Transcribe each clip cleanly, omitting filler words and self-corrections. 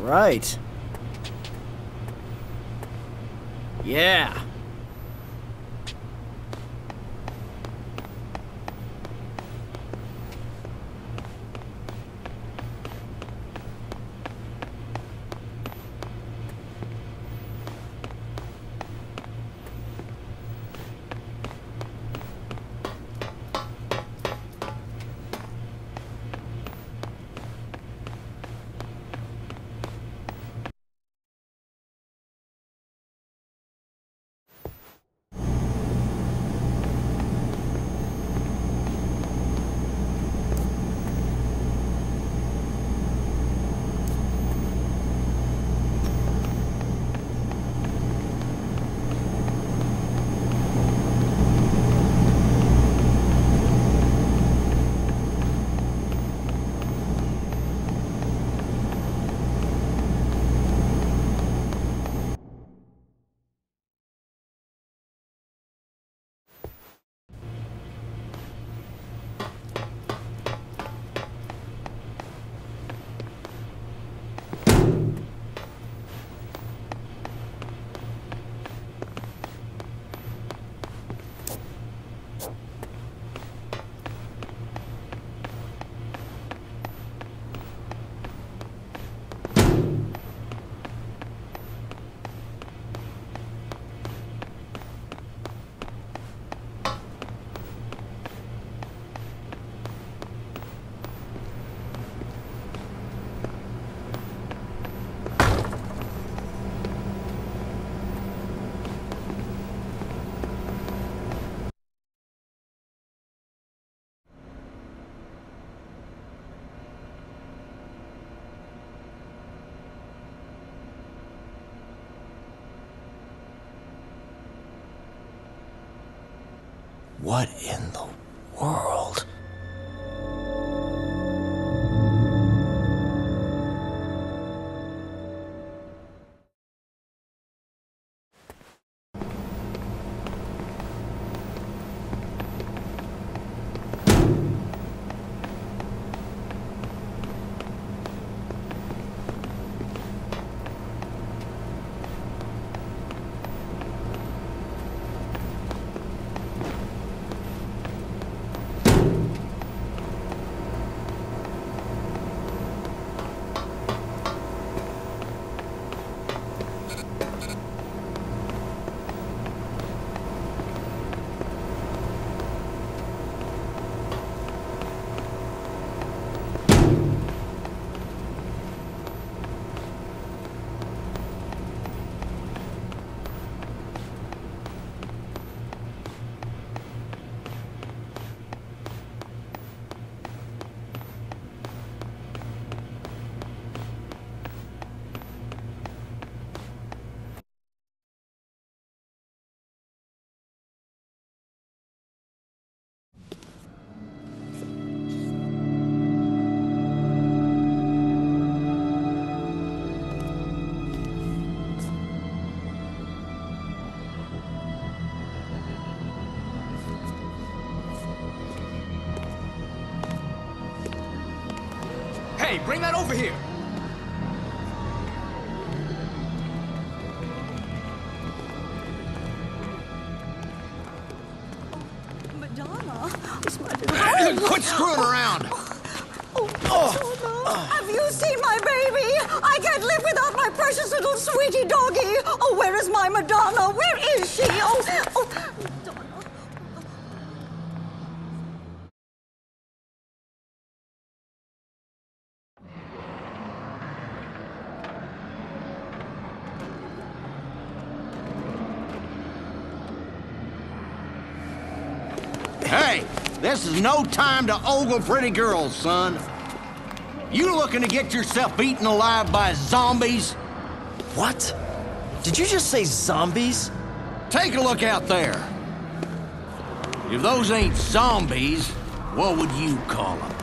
right. Yeah. What in the world? Hey, bring that over here! Madonna? Quit screwing around! Have you seen my baby? I can't live without my precious little sweetie doggy. Oh, where is my Madonna? Where is she? Oh, Madonna. Hey, this is no time to ogle pretty girls, son. You looking to get yourself eaten alive by zombies? What? Did you just say zombies? Take a look out there. If those ain't zombies, what would you call them?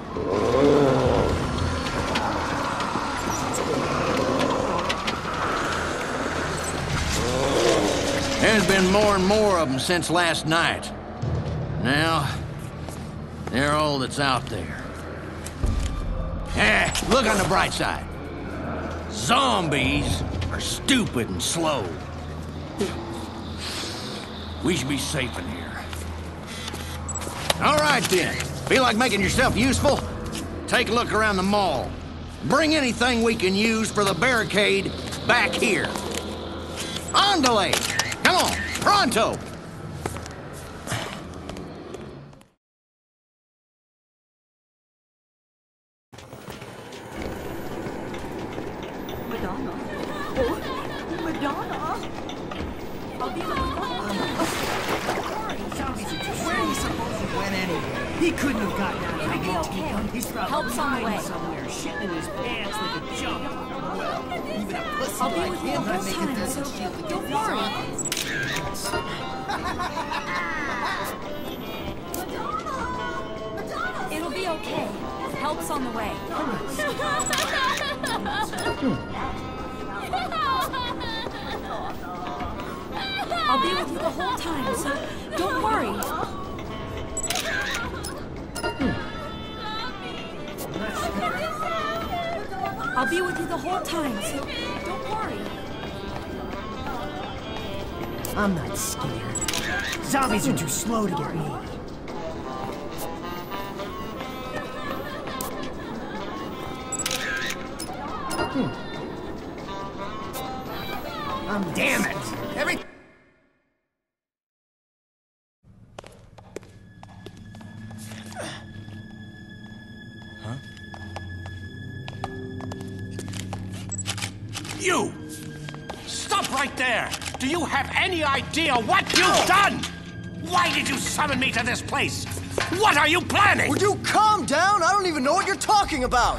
There's been more and more of them since last night. Now, they're all that's out there. Look on the bright side. Zombies are stupid and slow. We should be safe in here. All right, then. Feel like making yourself useful? Take a look around the mall. Bring anything we can use for the barricade back here. Andale! Come on, pronto! Madonna? Oh, Madonna? I'll be Where are you supposed to went anyway? He couldn't have gotten out of It'll be okay. He's probably Help's on the way. somewhere, shitting in his pants like a jump. Well, even a pussy I'll be like with you him the would whole make time, it this so and shield don't against worry. It'll be okay. Help's on the way. I'll be with you the whole time, so don't worry. I'll be with you the whole time, so don't worry. I'm not scared. Zombies are too slow to get me. Damn it! Every... You! Stop right there! Do you have any idea what you've done? Why did you summon me to this place? What are you planning? Would you calm down? I don't even know what you're talking about.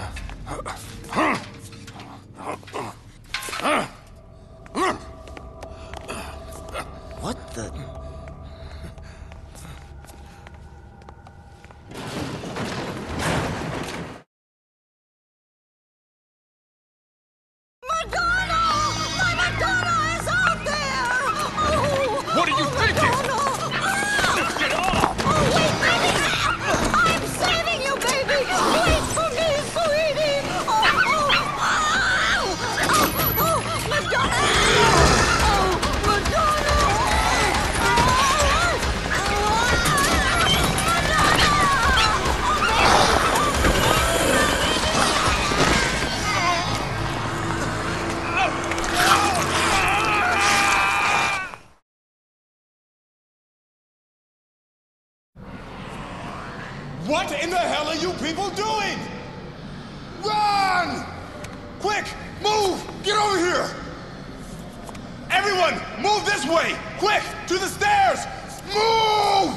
What the... Madonna! My Madonna is out there! Oh, What are you thinking? Madonna! Lift it off! Oh, wait, baby! I'm saving you, baby! Wait for me, sweetie! Madonna! Oh, Madonna! What in the hell are you people doing? Run! Quick, move! Get over here! Everyone, move this way! Quick, to the stairs! Move!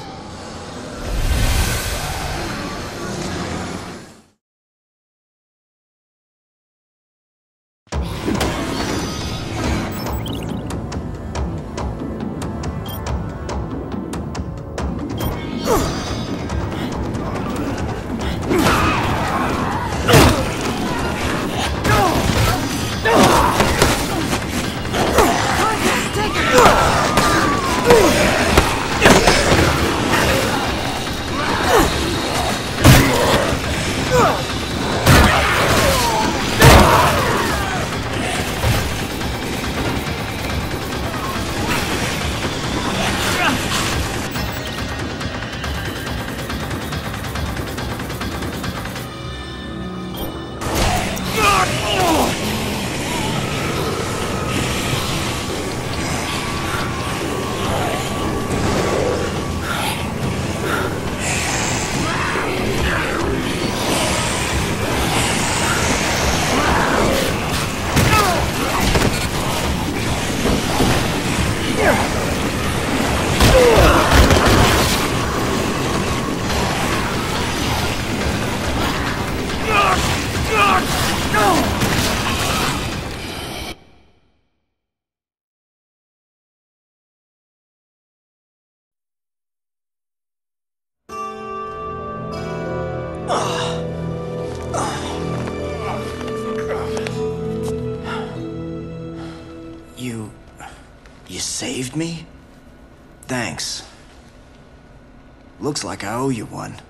You saved me? Thanks. Looks like I owe you one.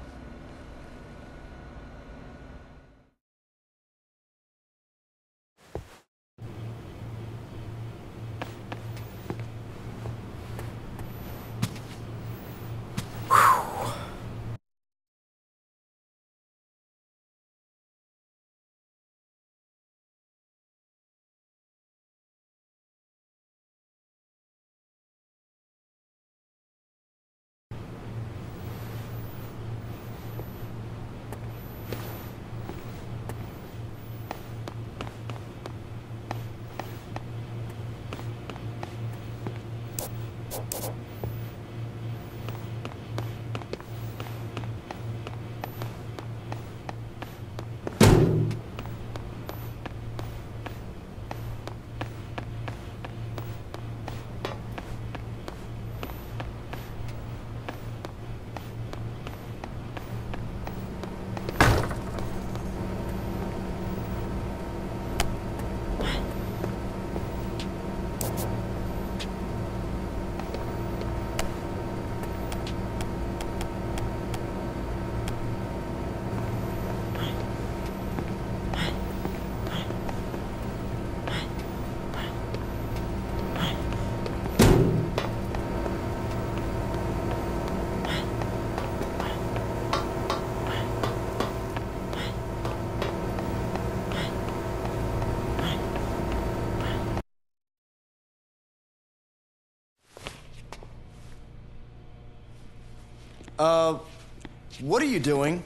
What are you doing?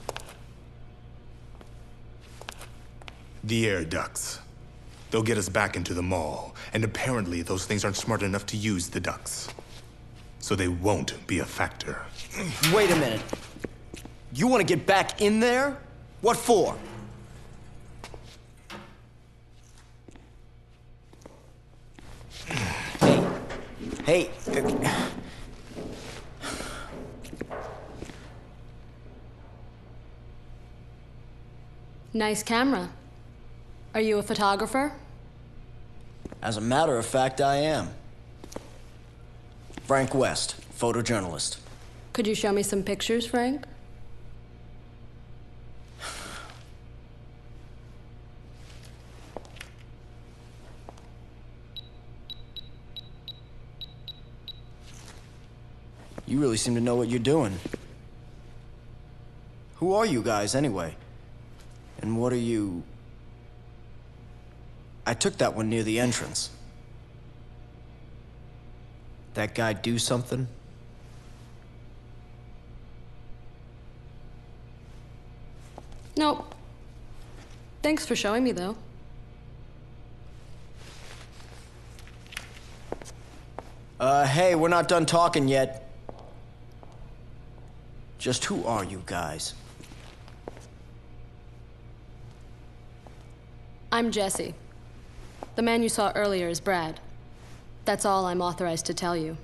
The air ducts. They'll get us back into the mall, and apparently those things aren't smart enough to use the ducts. So they won't be a factor. Wait a minute. You want to get back in there? What for? Hey. Nice camera. Are you a photographer? As a matter of fact, I am. Frank West, photojournalist. Could you show me some pictures, Frank? You really seem to know what you're doing. Who are you guys, anyway? And what are you... I took that one near the entrance. That guy do something? Nope. Thanks for showing me, though. Hey, we're not done talking yet. Just who are you guys? I'm Jesse. The man you saw earlier is Brad. That's all I'm authorized to tell you.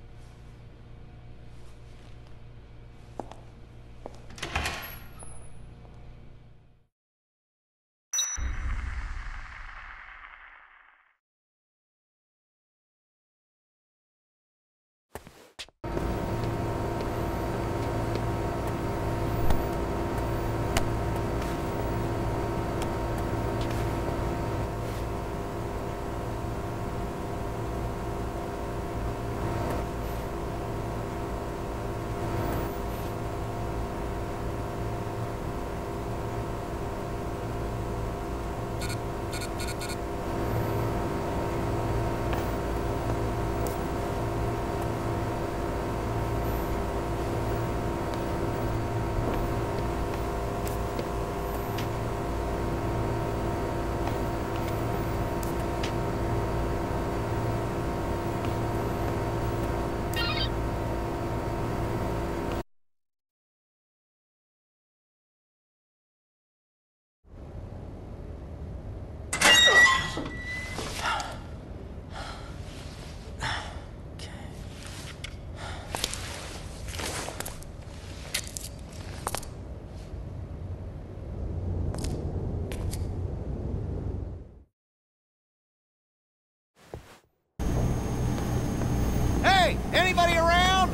Hey, anybody around?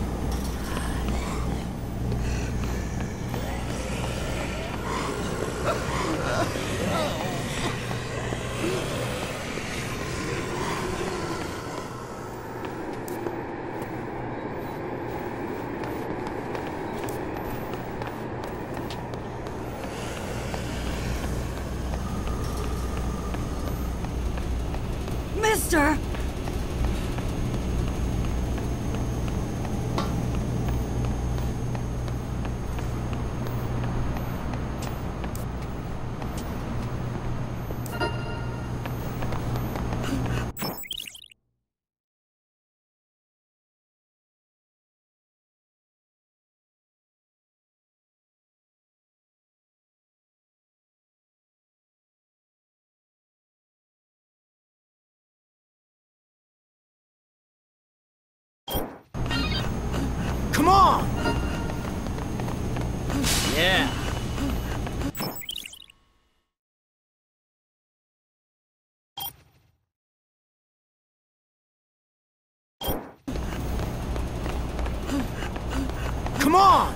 Mister! Come on! Yeah. Come on!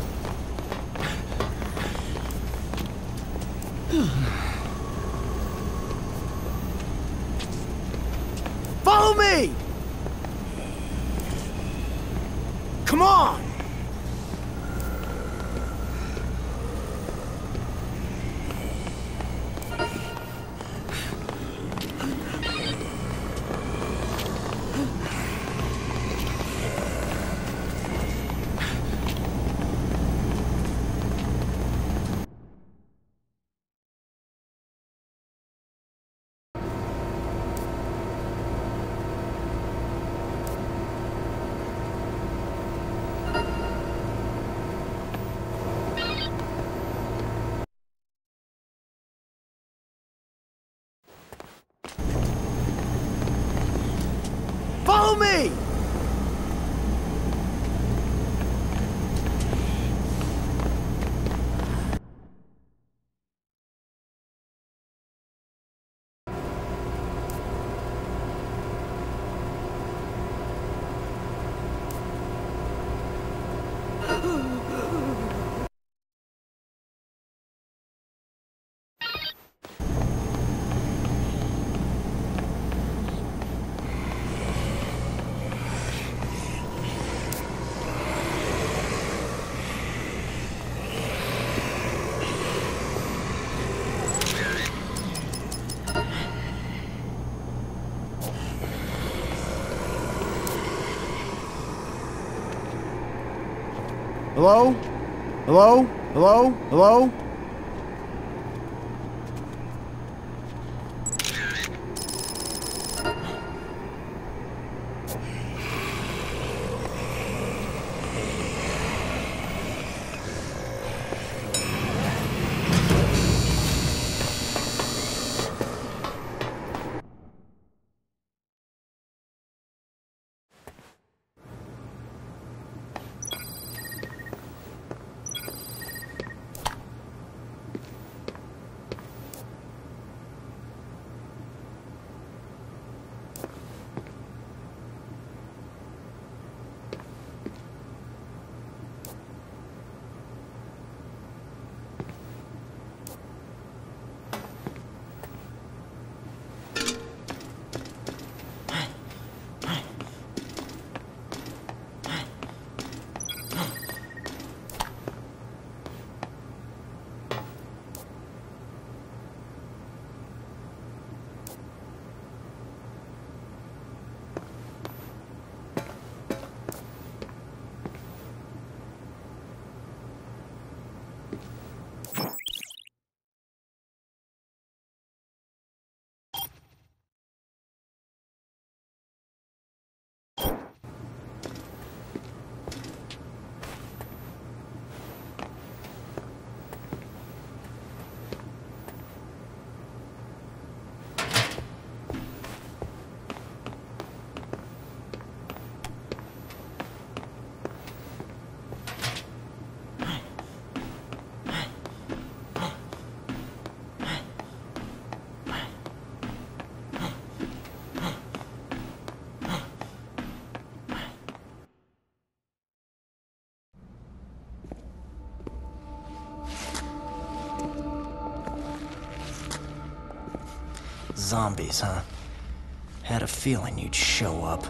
Follow me! Come on! Hello? Hello? Hello? Hello? Zombies, huh? Had a feeling you'd show up.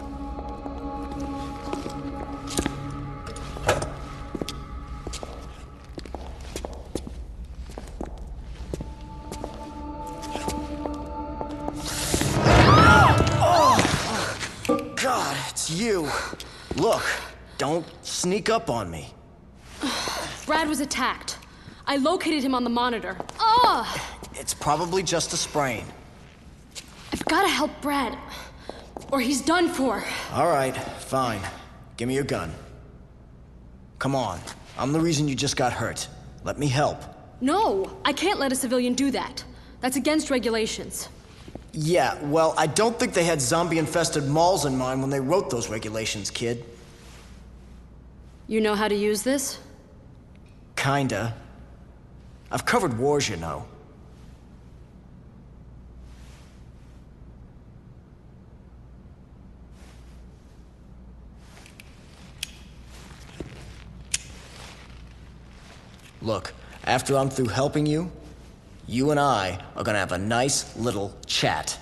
God, it's you. Look, don't sneak up on me. Brad was attacked. I located him on the monitor. Ugh! It's probably just a sprain. I've gotta help Brad, or he's done for. All right, fine. Give me your gun. Come on. I'm the reason you just got hurt. Let me help. No, I can't let a civilian do that. That's against regulations. Yeah, well, I don't think they had zombie-infested malls in mind when they wrote those regulations, kid. You know how to use this? Kinda. I've covered wars, you know. Look, after I'm through helping you, you and I are gonna have a nice little chat.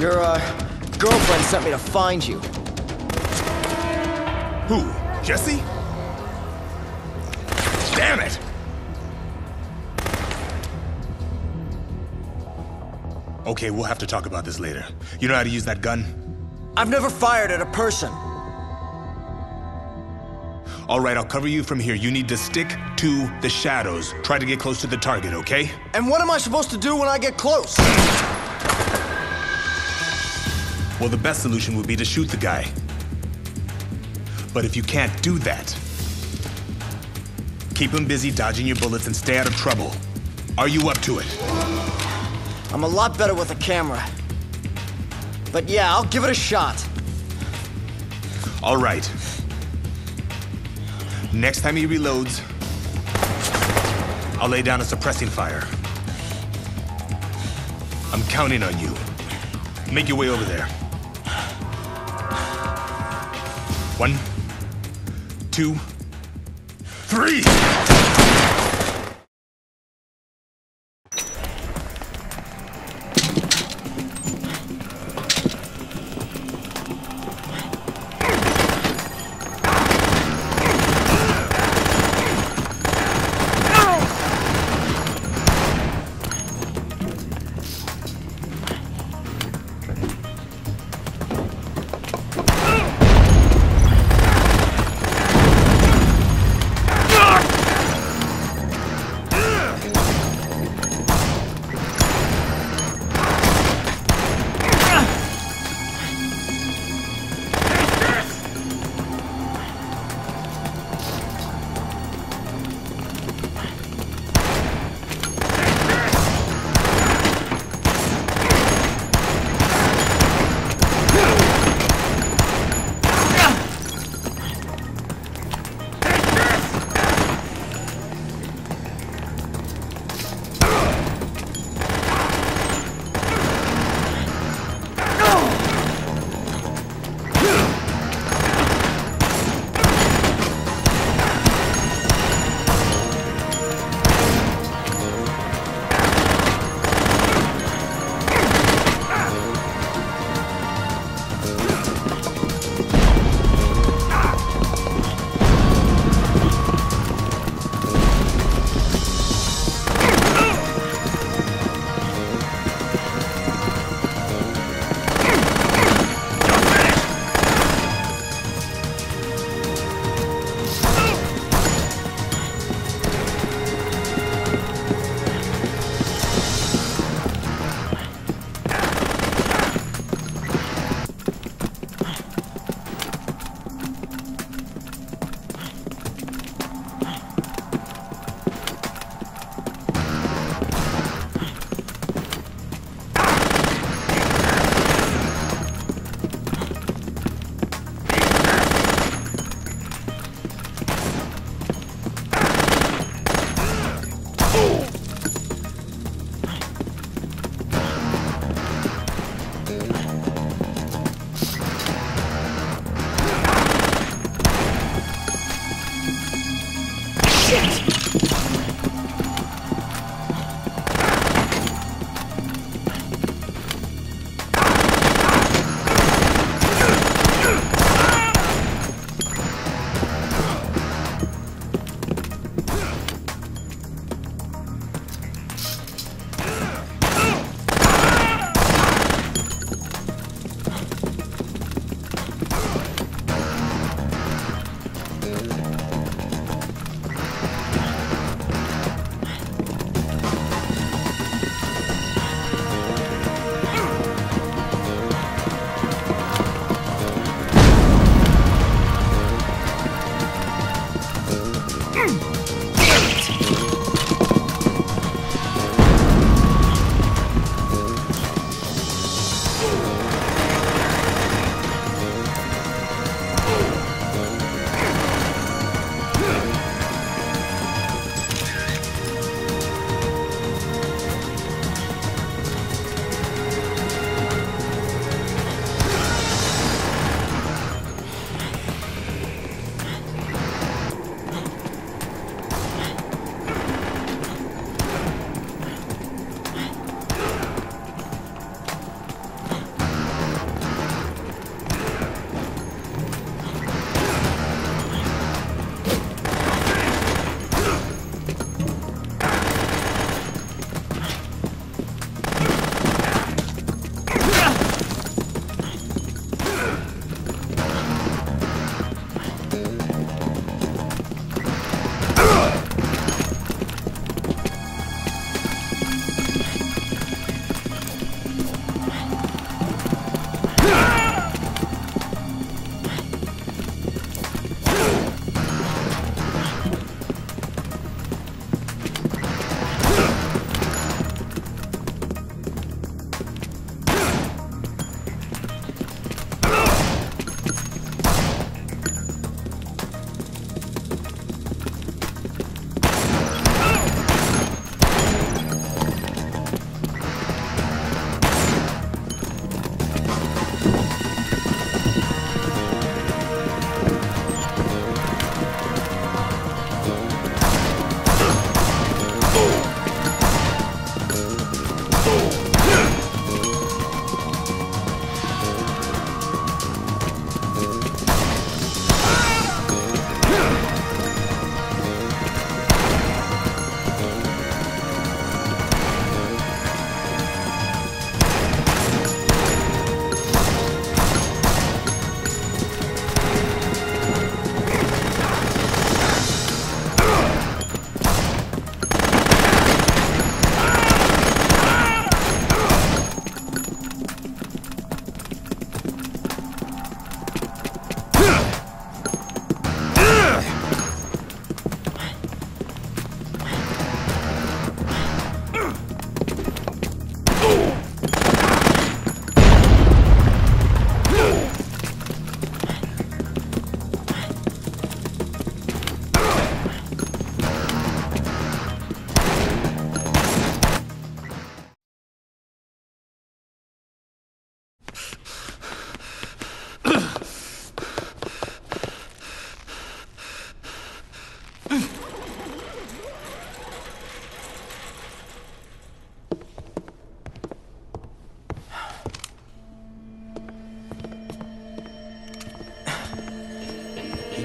Your, girlfriend sent me to find you. Who? Jesse? Damn it! Okay, we'll have to talk about this later. You know how to use that gun? I've never fired at a person. All right, I'll cover you from here. You need to stick to the shadows. Try to get close to the target, okay? And what am I supposed to do when I get close? Well, the best solution would be to shoot the guy. But if you can't do that, keep him busy dodging your bullets and stay out of trouble. Are you up to it? I'm a lot better with a camera. But yeah, I'll give it a shot. All right. Next time he reloads, I'll lay down a suppressing fire. I'm counting on you. Make your way over there. 1, 2, 3!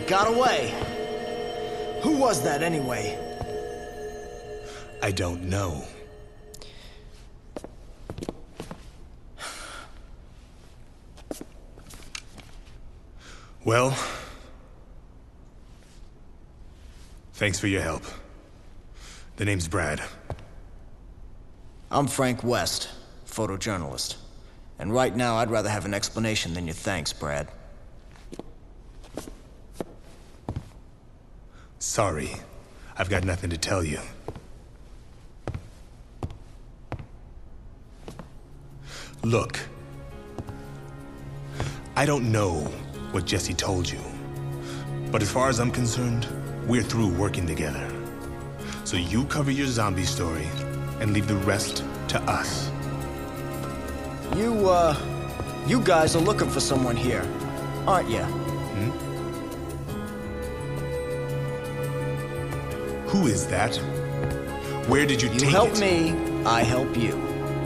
got away. Who was that anyway? I don't know. Well, thanks for your help. The name's Brad. I'm Frank West, photojournalist. And right now, I'd rather have an explanation than your thanks, Brad. Sorry, I've got nothing to tell you. Look, I don't know what Jesse told you, but as far as I'm concerned, we're through working together. So you cover your zombie story and leave the rest to us. You guys are looking for someone here, aren't you? Who is that? Where did you take it? You help me, I help you.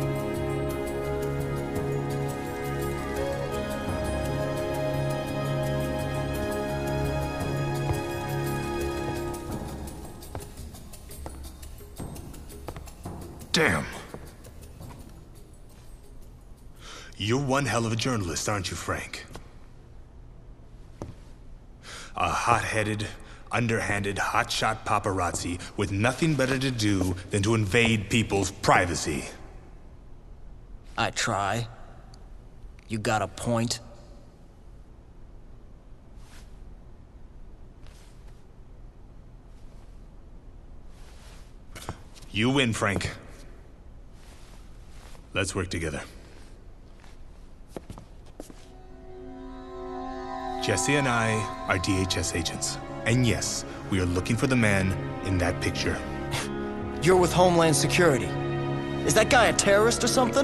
Damn. You're one hell of a journalist, aren't you, Frank? A hot-headed, underhanded, hotshot paparazzi with nothing better to do than to invade people's privacy. I try. You got a point? You win, Frank. Let's work together. Jesse and I are DHS agents. And yes, we are looking for the man in that picture. You're with Homeland Security. Is that guy a terrorist or something?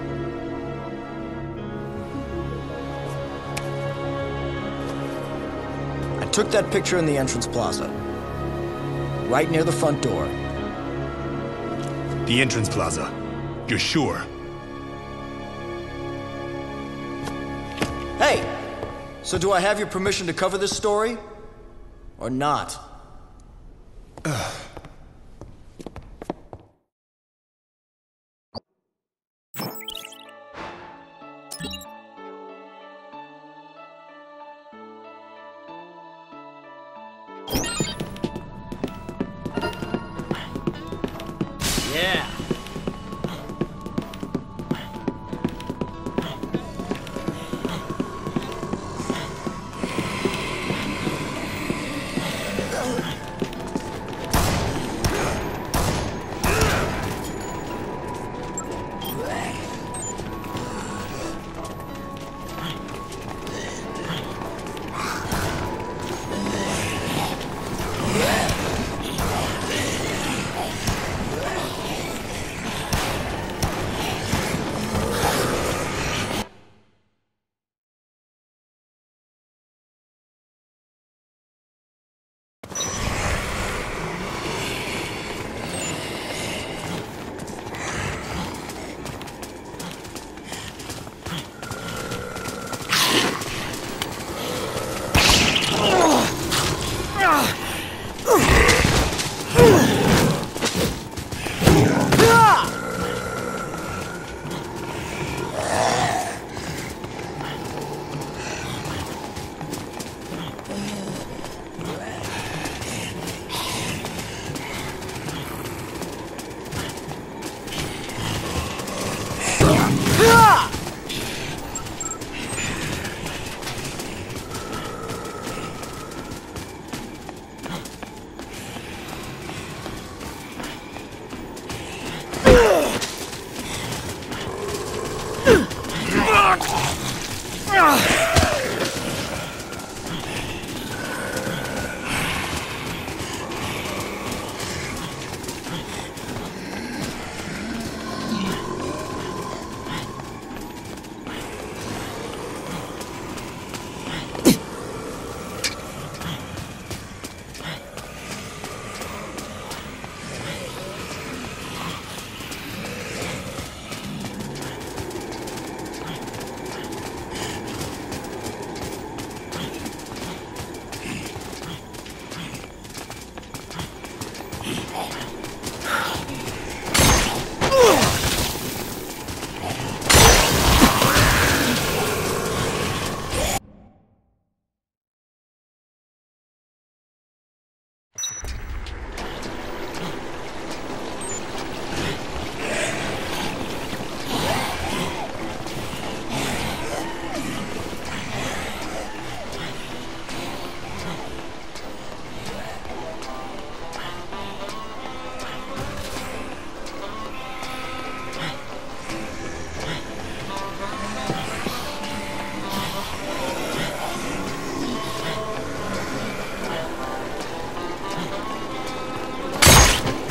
I took that picture in the entrance plaza. Right near the front door. The entrance plaza. You're sure? Hey! So do I have your permission to cover this story? Or not? Yeah.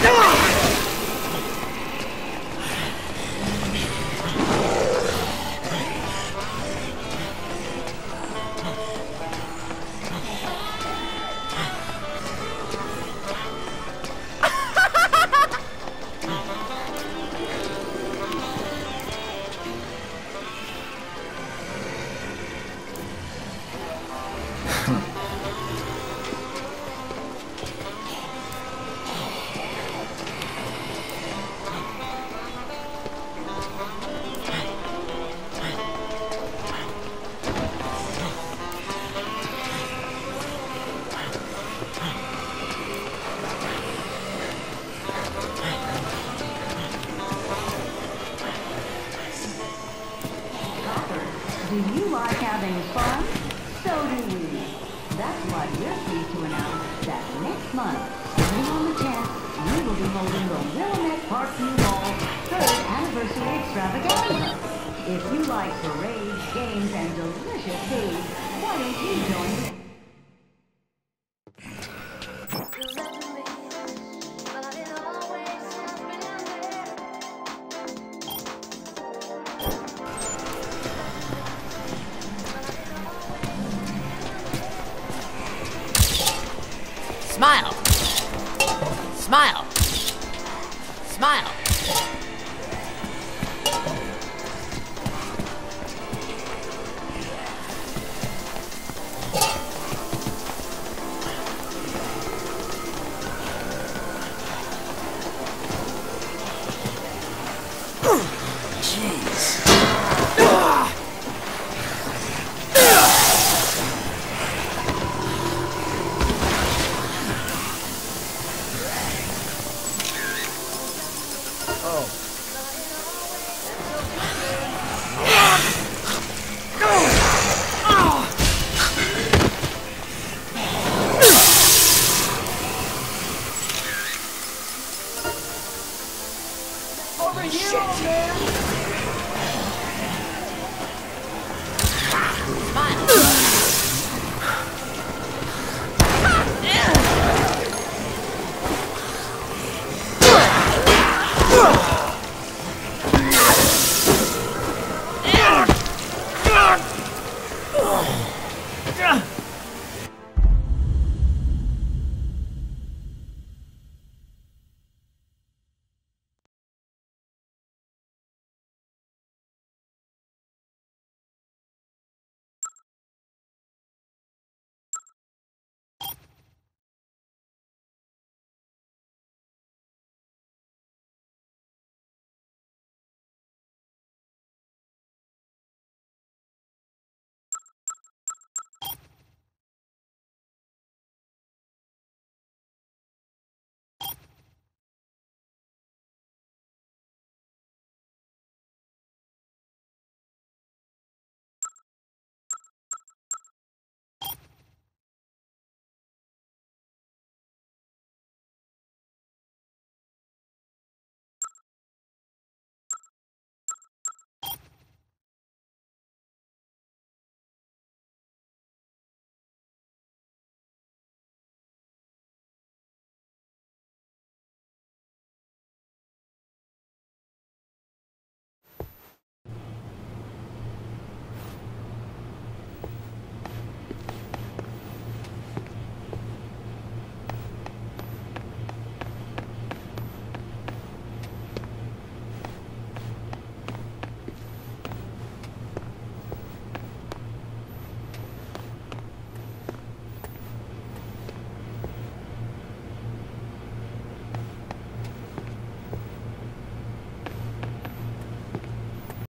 Do you like having fun? So do we. That's why we're pleased to announce that next month, starting on the 10th, we will be holding the Willamette Parkview Mall 3rd Anniversary Extravaganza. If you like parades, games, and delicious food, why don't you join us? Smile! Smile! Smile! Jeez. Over here, old man! Smile!